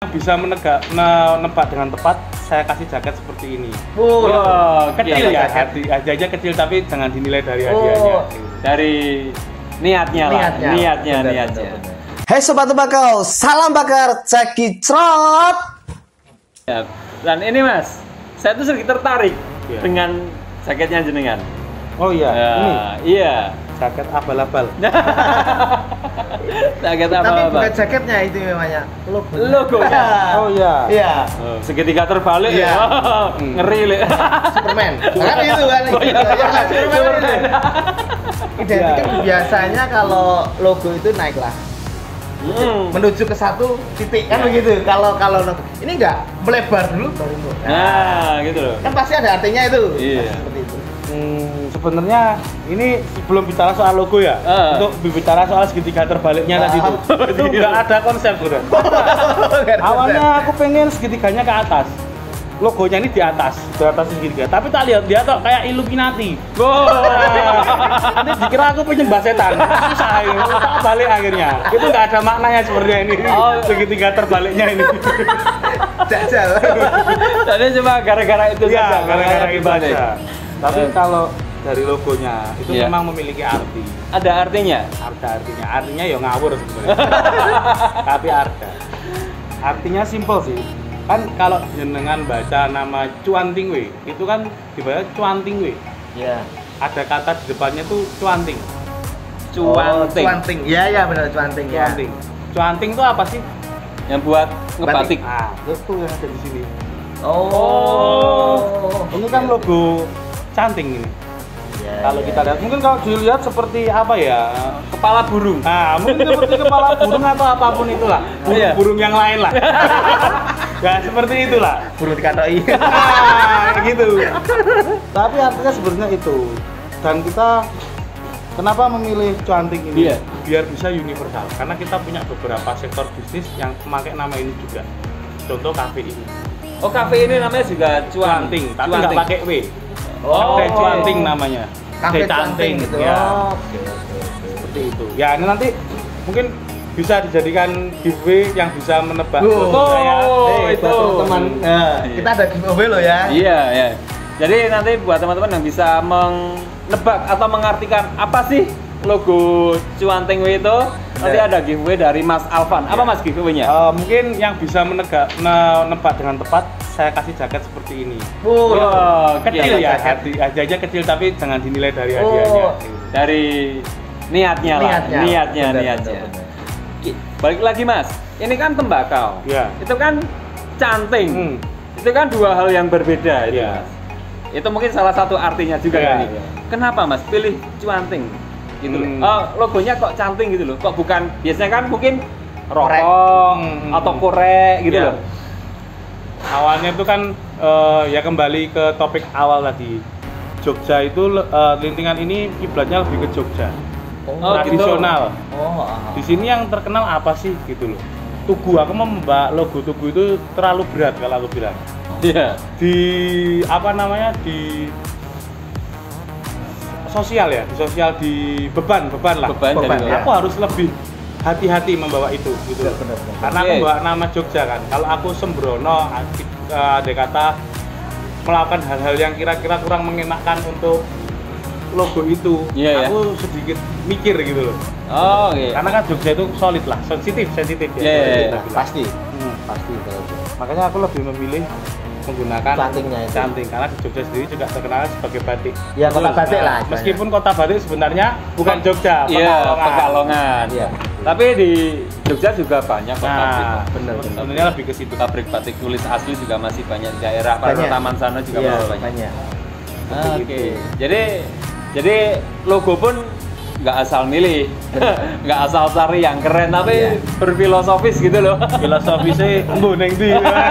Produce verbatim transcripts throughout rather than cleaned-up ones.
bisa menegak menebak dengan tepat, saya kasih jaket seperti ini. Oh, oh kecil iya, ya, hati aja kecil tapi jangan dinilai dari hadiahnya. Oh, dari niatnya lah, niatnya, niatnya, bener, niatnya. bener, bener. Hai sobat tembakau, salam bakar cekicrot. Ya, dan ini Mas, saya tuh sedikit tertarik ya. dengan jaketnya jenengan. Oh iya, ya, ini iya. Jaket abal-abal. Jaket Tapi abal-abal. bukan jaketnya itu namanya, logo. Logonya. Oh iya. Iya. Oh, segitiga terbalik iya. ya. Oh, hmm. Ngeri le. Superman. Kan itu kan. Oh, iya. Ya, kan, Superman. Identik kan ya. biasanya kalau logo itu naiklah. Hmm. Menuju ke satu titik kan ya. Begitu. Kalau kalau ini enggak melebar dulu baru. Nah, nah, gitu loh. Kan pasti ada artinya itu. Iya. Nah, seperti itu. Hmm, sebenarnya ini belum bicara soal logo ya. Uh. Untuk bicara soal segitiga terbaliknya uh. tadi itu. Itu enggak ada konsep udah. Awalnya aku pengen segitiganya ke atas. Logonya ini di atas, di atas segitiga. Tapi tak lihat dia tuh kayak Illuminati. Wow. Nanti dikira aku penyembah setan. Susah ini. Tak balik akhirnya. Itu nggak ada maknanya sebenarnya ini. Oh. Segitiga terbaliknya ini. Jajal. Tadi cuma gara-gara itu ya, saja. Gara-gara itu aja. Tapi uh. kalau dari logonya itu yeah. memang memiliki arti. Ada artinya? Ada artinya. Artinya ya ngawur sebenarnya. Tapi ada. Artinya simpel sih. Kan kalau jenengan baca nama Cuanting we, itu kan dibaca Cuanting we. Iya. Ada kata di depannya tuh cuanting. Cuanting. Oh, cuanting. Iya ya benar cuanting ya. Cuanting. Cuanting itu apa sih? Yang buat ngebatik. Ah, itu yang ada di sini. Oh. oh. Ini kan logo canting ini. Ya, kalau ya, kita lihat, ya. Mungkin kalau dilihat seperti apa ya? Kepala burung. Nah, mungkin seperti kepala burung atau apapun itulah. Burung, ya. burung yang lain lah. Nah, seperti itulah. Burung dikatoi. Nah, gitu. Tapi artinya sebenarnya itu. Dan kita kenapa memilih cuanting ini? Iya. Biar bisa universal. Karena kita punya beberapa sektor bisnis yang memakai nama ini juga. Contoh kafe ini. Oh, kafe ini namanya juga cuanting, tapi nggak pakai W. Oh, Cafe Cuanting namanya. Cafe Cuanting gitu. Ya. Oh, oke, oke, oke. Seperti itu. Ya, ini nanti mungkin bisa dijadikan giveaway yang bisa menebak. Oh, saya. Hey, itu teman. Nah, kita ada giveaway loh ya. Iya, ya. Jadi nanti buat teman-teman yang bisa menebak atau mengartikan apa sih logo Cuanting W itu, nanti ada giveaway dari Mas Alvan. Apa Mas giveaway-nya? Uh, mungkin yang bisa menegak menebak dengan tepat, saya kasih jaket seperti ini. Oh, oh kecil ya, hati aja kecil tapi jangan dinilai dari hadiahnya. Oh, dari niatnya lah, niatnya, niatnya, bener, niatnya. bener, bener. Balik lagi Mas, ini kan tembakau. Ya. Itu kan canting. Hmm. Itu kan dua hal yang berbeda itu, ya. Mas. Itu mungkin salah satu artinya juga ya, kan. ya. Kenapa Mas pilih cuanting? Gitu hmm. loh. Oh, logonya kok canting gitu loh. Kok bukan biasanya kan mungkin rokok hmm. atau korek gitu ya. Loh. Awalnya itu kan uh, ya kembali ke topik awal tadi. Jogja itu uh, lintingan ini kiblatnya lebih ke Jogja. Oh, tradisional. Gitu. Oh, di sini yang terkenal apa sih gitu loh. Tugu, aku mau mbak logo Tugu itu terlalu berat kalau aku bilang. Iya. Yeah. Di apa namanya di sosial ya, di sosial di beban, beban lah. Beban, beban. Ya. Aku harus lebih hati-hati membawa itu gitu. Benar, benar, benar. Karena aku bawa nama Jogja kan. Kalau aku sembrono, ada kata melakukan hal-hal yang kira-kira kurang mengenakan untuk logo itu, yeah, aku yeah. sedikit mikir gitu loh. Oh, iya. Karena kan Jogja itu solid lah, sensitif, sensitif ya. Yeah, yeah, yeah. Pasti, hmm. pasti. Makanya aku lebih memilih menggunakan cantingnya itu. Canting karena di Jogja sendiri juga terkenal sebagai batik. Ya kota batik lah. Meskipun kota batik sebenarnya bukan Jogja, Iya, Pekalongan. Iya. Tapi di Jogja juga banyak kok nah, pabrik. Benar. Sebenarnya lebih ke situ. Pabrik batik tulis asli juga masih banyak di daerah Taman sana juga ya, masih banyak. banyak. Ah, Oke. Okay. Jadi jadi logo pun nggak asal milih, nggak asal cari yang keren, tapi iya. berfilosofis gitu loh. Filosofisnya mboneng di.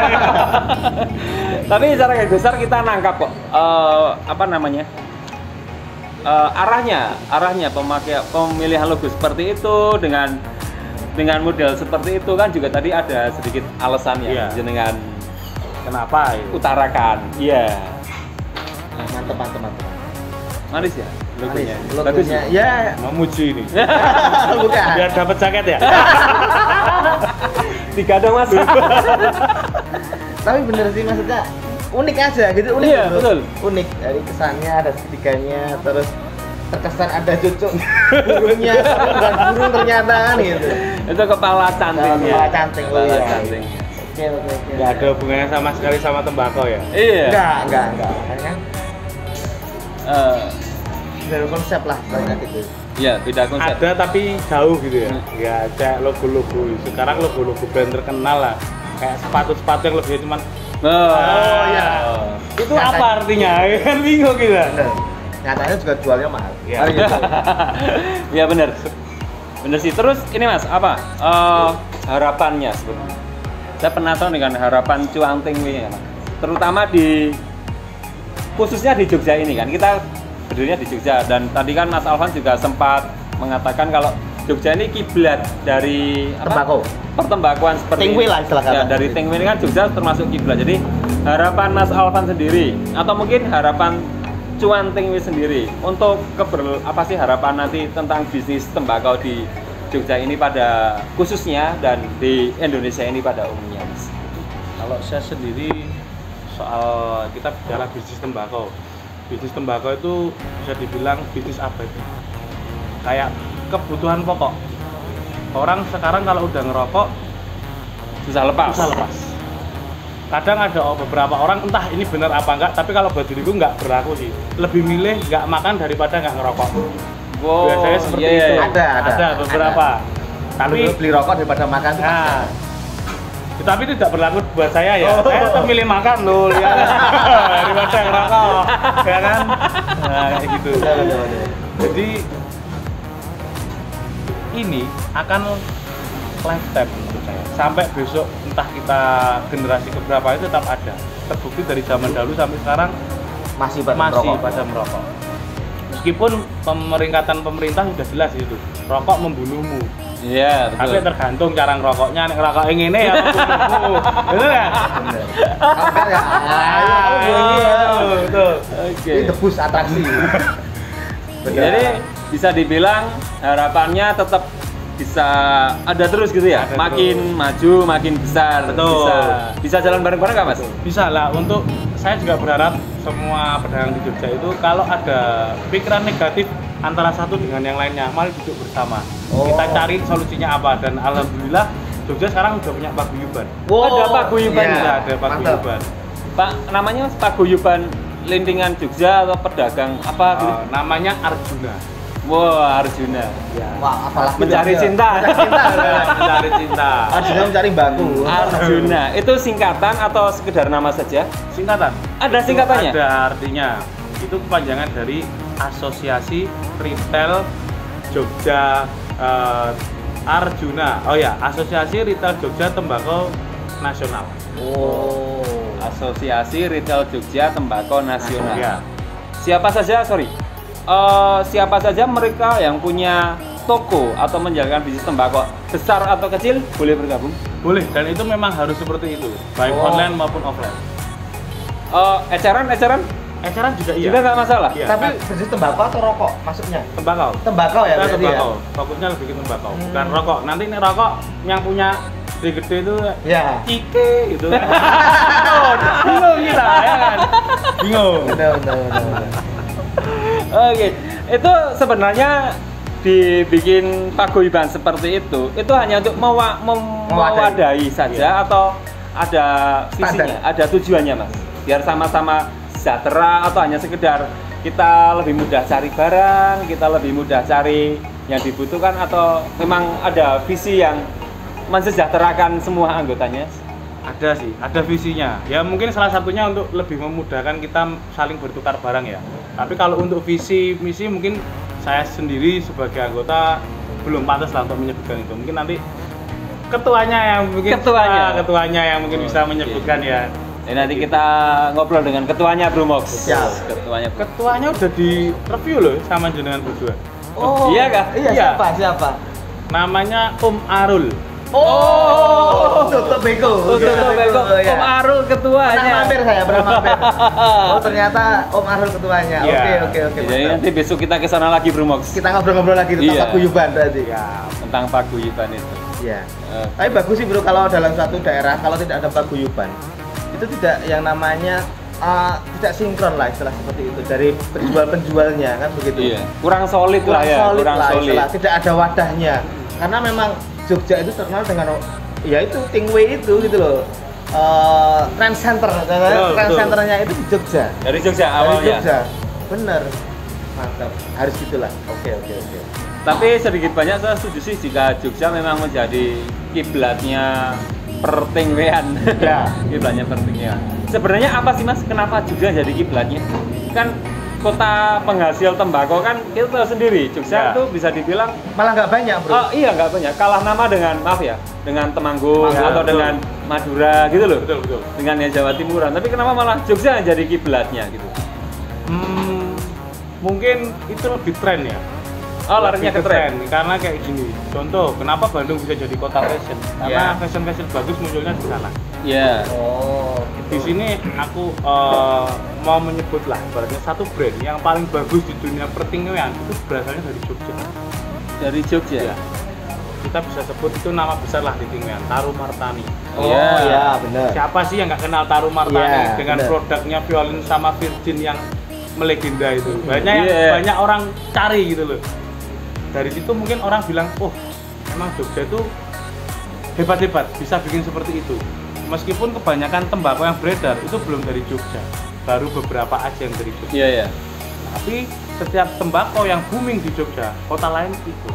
Tapi secara garis besar kita nangkap kok uh, apa namanya uh, arahnya, arahnya pemakai pemilihan logo seperti itu dengan dengan model seperti itu kan juga tadi ada sedikit alasannya iya. jenengan kenapa ya? Utarakan, iya. Yeah. Mantap, mantap, mantap. Manis ya logonya. Logonya ya memuji ini. Bukan. Biar dapat jaket ya. segitiga dong mas. Tapi bener sih maksudnya unik aja gitu, unik Iya, gitu. betul. Unik dari kesannya ada segitiganya, terus terkesan ada cucuk burungnya, bukan burung ternyata kan gitu. Itu kepala cantingnya. Kepala canting, oh Kepala iya. cantingnya. Oke oke oke. Nggak ada hubungannya sama sekali sama tembakau ya? Iya. Enggak, enggak, enggak. Kan Eh, dari konsep lah banyak gitu. Iya, beda konsep. Ada tapi jauh gitu ya? Hmm. Ya kayak logo-logo, sekarang logo-logo brand terkenal lah. Kayak sepatu-sepatu yang lebih cuman Oh, Oh, iya. itu apa artinya? Kan bingung kita. Bener. Nyatanya juga jualnya mahal. Iya. Oh, gitu. Iya bener. Bener sih. Terus ini mas, apa eh, harapannya sebenarnya? Saya penasaran dengan harapan Cuanting ini, ya, Mas. Terutama di khususnya di Jogja ini kan. Kita berdirinya di Jogja dan tadi kan Mas Alvan juga sempat mengatakan kalau Jogja ini kiblat dari apa? Tembakau. Pertembakuan seperti Tingwi lah istilah ya, kata. dari Tingwi ini kan Jogja termasuk kiblat. Jadi harapan Mas Alvan sendiri atau mungkin harapan Cuan Tingwi sendiri untuk keber apa sih harapan nanti tentang bisnis tembakau di Jogja ini pada khususnya dan di Indonesia ini pada umumnya, Mas. Kalau saya sendiri soal kita bicara bisnis tembakau, bisnis tembakau itu bisa dibilang bisnis apa itu? Kayak kebutuhan pokok. Orang sekarang kalau udah ngerokok Susah lepas. susah lepas. Kadang ada beberapa orang entah ini benar apa enggak, tapi kalau buat diriku nggak berlaku sih. Lebih milih nggak makan daripada nggak ngerokok. Wow, Biasanya seperti iya, itu. iya. Ada, ada, ada beberapa. Tapi Tapi beli rokok daripada makan tuh pasti nah, ada. tapi itu tidak berlaku buat saya ya. Oh. Saya tetap milih makan loh, lihat daripada ngerokok, ya kan? Nah, kayak gitu. Betul, betul, betul. Jadi ini akan lifetime menurut saya. Sampai besok entah kita generasi keberapa itu tetap ada. Terbukti dari zaman dahulu sampai sekarang Masih pada masih merokok. pada merokok. Meskipun pemeringkatan pemerintah sudah jelas itu, rokok membunuhmu. Iya, Tapi betul. tergantung cara ngerokoknya, nek ngerokok yang ini ya membunuhmu. Bener ya? Bener. Sampai ya. Ah, Ayo, betul. Oke. ini debus atraksi. Bener. Jadi bisa dibilang harapannya tetap bisa ada terus gitu ya, Ada makin terus. maju, makin besar, Betul. bisa bisa jalan bareng-bareng nggak mas? Bisa lah, untuk saya juga berharap semua pedagang di Jogja itu kalau ada pikiran negatif antara satu dengan yang lainnya, mari duduk bersama. Oh. Kita cari solusinya apa, dan alhamdulillah Jogja sekarang sudah punya paguyuban. Ada paguyuban iya. Sudah ada Mantap. paguyuban. Pak, namanya Mas paguyuban Lintingan Jogja atau pedagang apa? gitu? Uh, namanya Arjuna. Wah, Arjuna. Ya. Wah, apalagi Mencari dia. cinta. Mencari cinta. Mencari cinta. Arjuna mencari baku. Arjuna itu singkatan atau sekedar nama saja? Singkatan. Ada singkatannya? Ada artinya. Itu kepanjangan dari Asosiasi Retail Jogja eh, Arjuna. Oh ya, Asosiasi Retail Jogja Tembakau Nasional. Oh. Asosiasi Retail Jogja Tembakau Nasional. Ya. Siapa saja, sorry, Eh, siapa saja mereka yang punya toko atau menjalankan bisnis tembakau besar atau kecil boleh bergabung? Boleh, dan itu memang harus seperti itu, baik Oh. online maupun offline. Eh, eceran, eceran Eceran juga iya. juga nggak masalah. Iya. Tapi bisnis tembakau atau rokok masuknya? Tembakau. Tembakau ya Kita berarti ya? tembakau. Fokusnya lebih ke tembakau, Hmm. bukan rokok. Nanti ini rokok yang punya gede-gede itu Ya. Ike gitu. Oh, bingung kita ya kan. Bingung. Benar, benar, benar, benar. Oke, itu sebenarnya dibikin paguyuban seperti itu, itu hanya untuk mewa- mem- Mewadahi. mewadahi saja atau ada visinya, Standar. ada tujuannya mas? Biar sama-sama sejahtera atau hanya sekedar kita lebih mudah cari barang, kita lebih mudah cari yang dibutuhkan atau memang ada visi yang mensejahterakan semua anggotanya? Ada sih, ada visinya. Ya mungkin salah satunya untuk lebih memudahkan kita saling bertukar barang ya. Tapi kalau untuk visi misi mungkin saya sendiri sebagai anggota belum pantas lah untuk menyebutkan itu. Mungkin nanti ketuanya yang mungkin Ketuanya. ah, ketuanya yang mungkin bisa Oke. menyebutkan ya. Jadi nanti kita ngobrol dengan ketuanya Bro Mox. Siap. Ketuanya. Bro. Ketuanya udah di review loh sama jenengan berdua. Oh. Iya kah? Iya, Iya. siapa? Siapa? Namanya Om Arul. Oh, tutup beko. Tutup beko. ya. Om Arul Pernah ketuanya. mampir saya, pernah mampir. Oh, ternyata Om Arul ketuanya. Iya. Oke, oke, oke. Jadi mantap. nanti besok kita ke sana lagi Bro Mox. Kita ngobrol-ngobrol lagi tentang Iya. paguyuban berarti. Ya, Tentang paguyuban itu. Iya. Uh, Tapi bagus sih bro kalau dalam suatu daerah kalau tidak ada paguyuban itu tidak yang namanya uh, tidak sinkron lah istilah seperti itu dari penjual-penjualnya kan begitu. Iya. Kurang solid Kurang lah ya. solid Kurang lah solid. istilah, tidak ada wadahnya. Karena memang Jogja itu terkenal dengan ya itu Tingway itu gitu loh. Uh, trend center, Betul, trend betul. centernya itu di Jogja. Dari Jogja Dari awalnya. Jogja, bener, mantap. Harus gitulah. Oke oke oke. Tapi sedikit banyak saya setuju sih jika Jogja memang menjadi kiblatnya pertingwean. Ya. Kiblatnya pertingwean. Sebenarnya apa sih Mas? Kenapa Jogja jadi kiblatnya? Kan kota penghasil tembakau kan kita tahu sendiri. Jogja Ya. itu bisa dibilang Malah nggak banyak bro. oh iya nggak banyak. Kalah nama dengan maaf ya, dengan Temanggung Ya, atau betul. dengan Madura gitu loh. Betul betul. Dengan yang Jawa Timuran. Tapi kenapa malah Jogja yang jadi kiblatnya gitu? Hmm, mungkin itu lebih tren ya. Oh, larinya ke Lebih tren. Karena kayak gini. Contoh, kenapa Bandung bisa jadi kota fashion? Karena Ya. fashion-fashion bagus munculnya di sana. Iya. Oh, Di sini aku eh, mau menyebut lah, ibaratnya satu brand yang paling bagus di dunia pertingwean itu berasalnya dari Jogja. Dari Jogja. Ya. Kita bisa sebut itu nama besar lah di Tingwean, Taru Martani. Oh Iya. ya benar. Siapa sih yang nggak kenal Taru Martani Iya, dengan bener. produknya Violin sama Virgin yang melegenda itu? Banyak yang Iya. banyak orang cari gitu loh. Dari situ mungkin orang bilang, oh emang Jogja itu hebat-hebat, bisa bikin seperti itu. Meskipun kebanyakan tembakau yang beredar itu belum dari Jogja, baru beberapa aja yang dari Jogja. Iya ya. Tapi setiap tembakau yang booming di Jogja, kota lain ikut.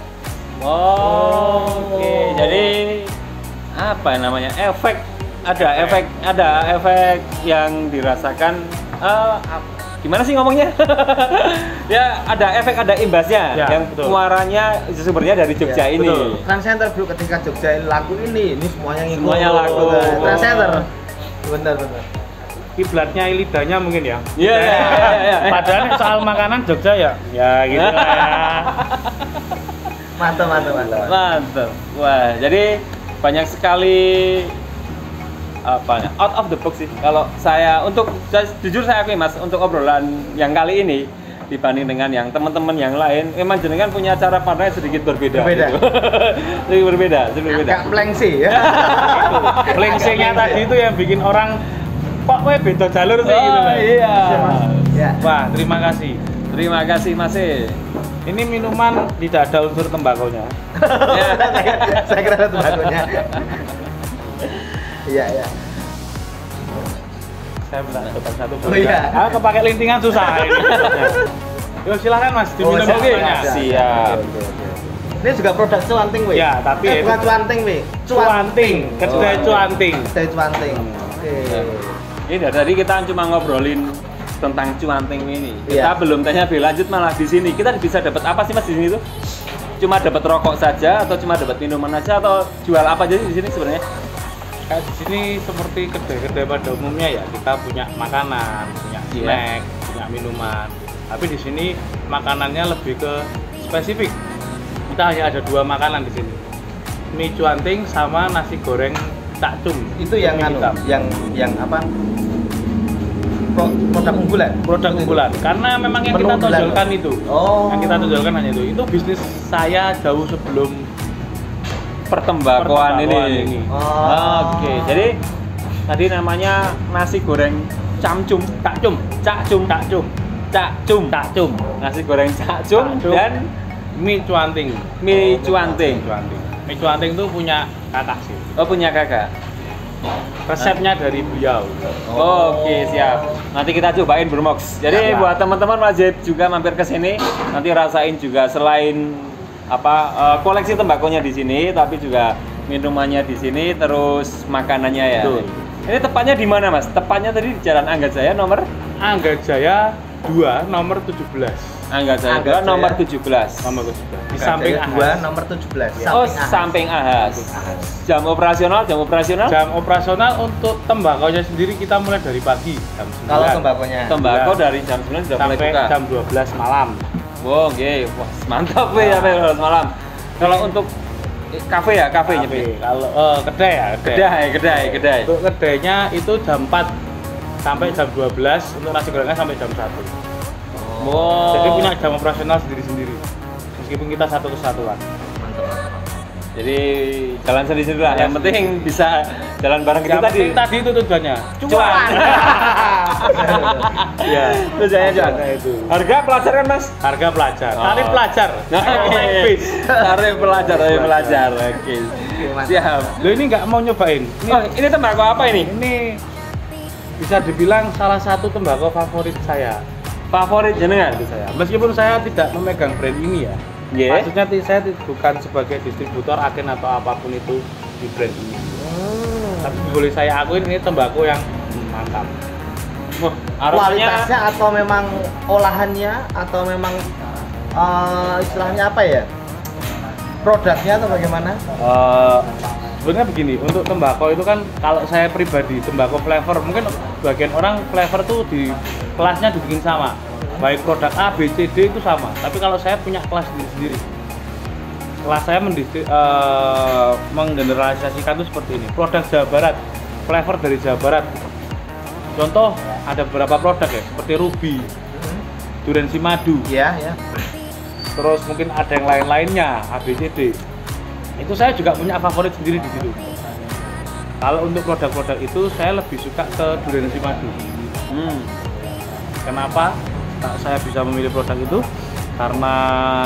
Oh, oke. Jadi apa namanya? Efek ada efek ada efek yang dirasakan eh, ap- gimana sih ngomongnya? Ya ada efek ada imbasnya Ya, yang betul. muaranya sumbernya dari Jogja Ya, ini. betul. Trend center bro ketika Jogja ini laku ini, ini semuanya ngikut. Semuanya laku. Trend center. Bener bener. Kiblatnya lidahnya mungkin ya. Iya iya iya, iya. Padahal soal makanan Jogja ya, ya gitu lah ya. Mantap mantap mantap. Mantap. Wah, jadi banyak sekali apa ya, out of the box sih. Kalau saya untuk saya, jujur saya akui Mas, untuk obrolan yang kali ini dibanding dengan yang teman-teman yang lain, memang jenengan punya cara pandang sedikit berbeda. Berbeda. Gitu. sedikit berbeda, sedikit berbeda. Agak plengsi ya. Plengsingnya tadi itu yang bikin orang kok kowe beda jalur sih gitu Oh, loh. iya. Ya. Wah, terima kasih. Terima kasih Mas. E. Ini minuman tidak ada unsur tembakaunya. Ya. Saya kira ada tembakunya. Iya iya. Saya minta tetap satu. Oh, iya. Ah, kepake lintingan susah ini. Yo silakan Mas, diminum siap, dulu. siap, Siap. Oke, oke, oke. Ini juga produk cuanting weh. Ya, tapi eh, itu- bukan cuanting weh. Cuanting, kedai cuanting. Kedai cuanting. Oke. Ini dari tadi kita cuma ngobrolin tentang cuanting ini. Kita Iya. belum tanya lebih lanjut malah di sini. Kita bisa dapat apa sih Mas di sini tuh? Cuma dapat rokok saja atau cuma dapat minuman aja atau jual apa aja sih di sini sebenarnya? Kayak di sini seperti kedai-kedai pada umumnya ya, kita punya makanan, punya Iya. snack, punya minuman. Tapi di sini makanannya lebih ke spesifik. Kita hanya ada dua makanan di sini. Mie cuanting sama nasi goreng cakcum. Itu yang mie anu, hitam. yang yang apa? Pro- produk unggulan. Produk unggulan. Karena memang yang Menu kita unggulan. tonjolkan itu. Oh. Yang kita tonjolkan hanya itu. Itu bisnis saya jauh sebelum Pertembakauan ini. pertembakauan ini. Oh. Oke, jadi tadi namanya nasi goreng camcum, Cakcum, cakcum, cakcum, cakcum, cakcum. nasi goreng cakcum Cakcum. dan Mie cuanting. mie cuanting. Mie cuanting. Mie cuanting itu punya kakak sih. Oh punya kakak. Resepnya dari beliau. Oke siap. Nanti kita cobain Burmox. Jadi Siap. buat teman-teman wajib juga mampir ke sini. Nanti rasain juga selain apa eh, koleksi tembakonya di sini, tapi juga minumannya di sini, terus makanannya ya. Betul. Ini tepatnya di mana Mas? Tepatnya tadi di Jalan Angga Jaya nomor Angga Jaya dua nomor tujuh belas. Angga Jaya Angga dua Jaya. nomor tujuh belas. Nomor tujuh belas. Di Angga samping Jaya dua Ahas. nomor tujuh belas. Oh, Ahas. samping Ahas. Jam operasional, jam operasional? Jam operasional untuk tembakaunya sendiri kita mulai dari pagi jam sembilan. Kalau tembakonya. Tembakau Iya. dari jam sembilan sudah mulai sampai buka. jam dua belas malam. Wow, oke. Wah, mantap weh sampai dua belas malam. Kalau untuk eh, kafe ya, kafe Tapi nyebut. kalau eh, kedai ya, Kedai, kedai, kedai. Untuk kedainya itu jam empat sampai jam dua belas, untuk nasi gorengnya sampai jam satu. Wow. Jadi punya jam operasional sendiri-sendiri. Meskipun kita satu kesatuan. Mantap, mantap. Jadi jalan sendiri-sendiri lah. Yang penting bisa jalan bareng kita tadi. Tadi itu tujuannya. Cuan. Iya. Tujuannya cuan. Itu. Harga pelajar kan Mas? Harga pelajar. Oh. Tarif pelajar. Oke. Tarif pelajar, tarif pelajar. Oke. Siap. Lo ini nggak mau nyobain? Ini, Oh, ini tembakau apa ini? ini bisa dibilang salah satu tembakau favorit saya. Favorit jenengan? Itu saya. Meskipun saya tidak memegang brand ini ya. Yeah. Maksudnya ti- saya ti- bukan sebagai distributor, agen atau apapun itu di brand ini. Hmm. Tapi boleh saya akuin ini tembakau yang mantap. Wah, aromanya Kualitasnya atau memang olahannya atau memang eh, istilahnya apa ya? Produknya atau bagaimana? Eh, sebenarnya begini, untuk tembakau itu kan kalau saya pribadi tembakau flavor, mungkin bagian orang flavor tuh di kelasnya dibikin sama, baik produk A, B, C, D itu sama, tapi kalau saya punya kelas sendiri-sendiri. Kelas saya mendistri, eh, menggeneralisasikan itu seperti ini, produk Jawa Barat, flavor dari Jawa Barat. Contoh ada beberapa produk ya, seperti Ruby, Durian Si Madu, Ya, ya. terus mungkin ada yang lain-lainnya, A B C D. Itu saya juga punya favorit sendiri di situ. Kalau untuk produk-produk itu saya lebih suka ke Durian Si Madu. hmm. Kenapa saya bisa memilih produk itu? Karena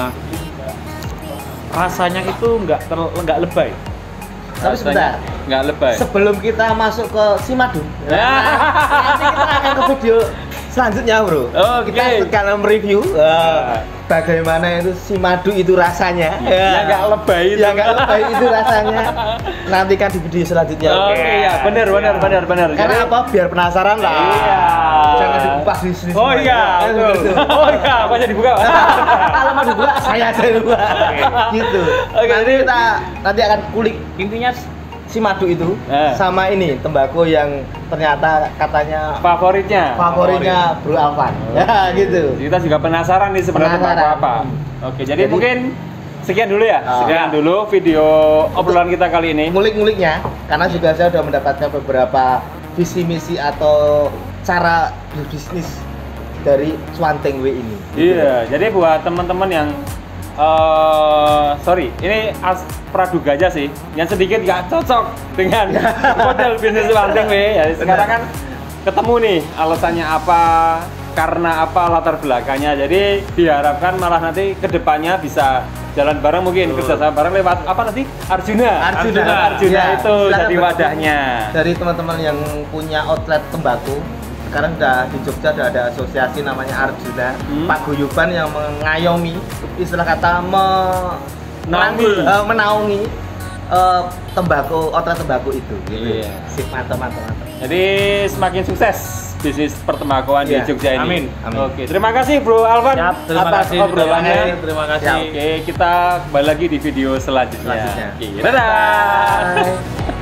rasanya itu nggak ter- nggak lebay. Tapi sebentar. Nggak lebay. Sebelum kita masuk ke si madu, Ya. nanti kita akan ke video selanjutnya, bro. Oke. Kita akan mereview uh, bagaimana itu si madu itu rasanya. Ya nggak lebay itu. Ya nggak lebay itu rasanya. Nantikan di video selanjutnya. Oke, oke? ya benar benar benar benar. Karena Jadi- apa? Biar penasaran lah. Iya. Jangan dikupas di sini. Oh semuanya. iya, Kan betul. begitu. Oh iya, Apa jadi buka? Kalau mau dibuka, saya aja dibuka. Gitu. Oke, nanti jadi- kita nanti akan kulik Intinya si madu itu Eh. sama ini tembakau yang ternyata katanya Favoritnya. favoritnya Bro Alvan. Ya gitu. Kita juga penasaran nih sebenarnya Penasaran. tembakau apa. Oke, jadi, Jadi- mungkin sekian dulu ya. Oh. Sekian dulu video obrolan kita kali ini. Ngulik-nguliknya karena juga saya sudah mendapatkan beberapa visi misi atau cara berbisnis dari Swanteng W ini. Iya, jadi buat teman-teman yang eh sorry, ini as praduga aja sih, yang sedikit nggak cocok dengan model bisnis Swanteng W. Ya, sekarang kan ketemu nih alasannya apa, karena apa, latar belakangnya. Jadi diharapkan malah nanti kedepannya bisa jalan bareng, mungkin kerjasama bareng lewat apa nanti Arjuna. Arjuna. Arjuna Ya, itu silakan jadi berkunjung. wadahnya. Dari teman-teman yang punya outlet tembakau, sekarang udah di Jogja udah ada asosiasi namanya Arjuna, Hmm. paguyuban yang mengayomi, istilah kata me- Naungi. merangkul, eh, menaungi eh, tembakau, outlet tembakau itu. Gitu. Iya. Sip, mantap, mantap, mantap. Jadi semakin sukses bisnis pertembakauan Iya. di Jogja ini. Amin. Amin. Oke, terima kasih Bro Alvan Siap, terima atas kasih obrolannya. sudah hadir. Terima kasih. Oke, kita kembali lagi di video selanjutnya. Selanjutnya. Oke, dadah. Bye.